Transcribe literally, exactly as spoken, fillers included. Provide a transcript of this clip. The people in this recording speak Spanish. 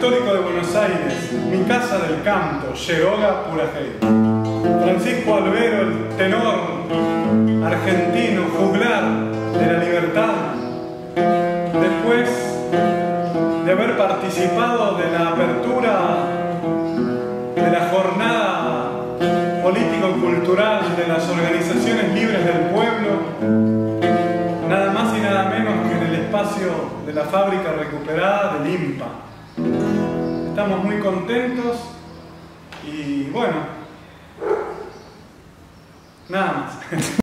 histórico de Buenos Aires, mi casa del canto, Yeroga Purajey. Francisco Albero, el tenor argentino, juglar de la libertad, después de haber participado de la apertura de la jornada político-cultural de las organizaciones libres del pueblo, nada más y nada menos que en el espacio de la fábrica recuperada del IMPA. Estamos muy contentos y bueno, nada más.